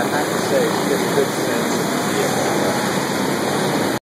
I have to say, you get a good sense of the vehicle.